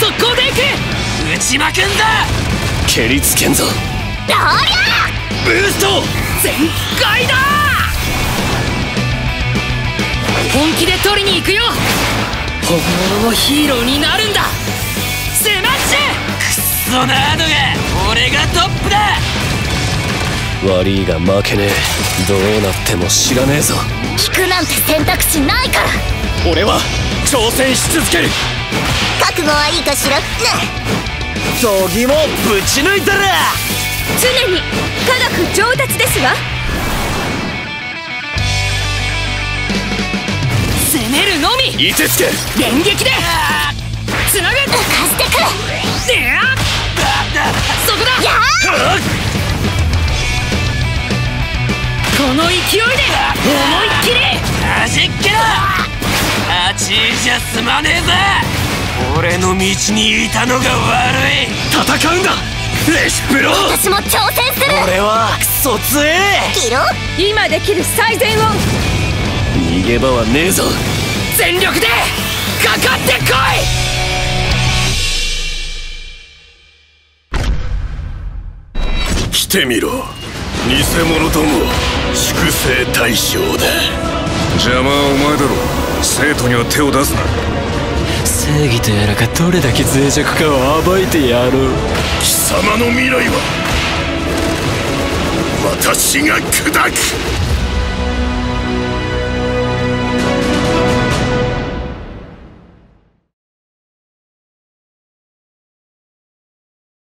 速攻でいく。撃ちまくんだ。 蹴りつけんぞ。 ローリャーブースト全開だ。本気で取りに行くよ。本物のヒーローになるんだ。スマッシュ。くっそナードが俺がトップだ。 悪いが負けねえ。どうなっても知らねえぞ。 引くなんて選択肢ないから。 俺は挑戦し続ける。 覚悟はいいかしら。 度肝ぶち抜いたら。 常に科学上達ですわ。 攻めるのみ。 いてつけ。 連撃でつなぐ。 浮かしてくる。 そこだ。 やこの勢いで思いっきりはじっけろ。8位じゃ済まねえぜ。俺の道にいたのが悪い。戦うんだレシプロ。 私も挑戦する。 俺はクソ強え。 キロ今できる最善を。 逃げ場はねえぞ。 全力でかかってこい。来てみろ偽物ども。粛清対象だ。 邪魔はお前だろ。生徒には手を出すな。 正義とやらがどれだけ脆弱かを暴いてやろう。貴様の未来は私が砕く。